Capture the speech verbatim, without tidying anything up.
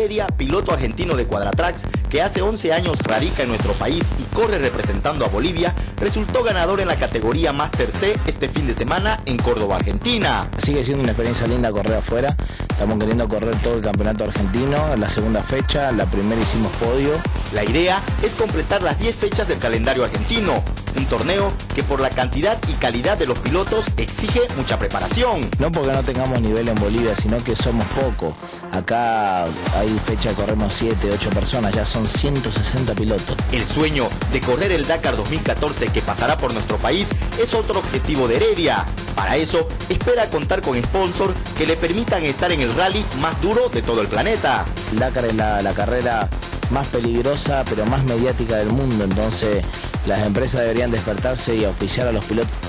Heredia, piloto argentino de Quadratrax, que hace once años radica en nuestro país y corre representando a Bolivia, resultó ganador en la categoría Master C este fin de semana en Córdoba, Argentina. Sigue siendo una experiencia linda correr afuera. Estamos queriendo correr todo el campeonato argentino. En la segunda fecha, la primera hicimos podio. La idea es completar las diez fechas del calendario argentino, un torneo que por la cantidad y calidad de los pilotos exige mucha preparación. No porque no tengamos nivel en Bolivia, sino que somos pocos. Acá hay fecha de corremos siete, ocho personas, ya son ciento sesenta pilotos. El sueño de correr el Dakar dos mil catorce que pasará por nuestro país es otro objetivo de Heredia. Para eso, espera contar con sponsors que le permitan estar en el rally más duro de todo el planeta. El Dakar es la, la carrera más peligrosa pero más mediática del mundo, entonces las empresas deberían despertarse y auspiciar a los pilotos.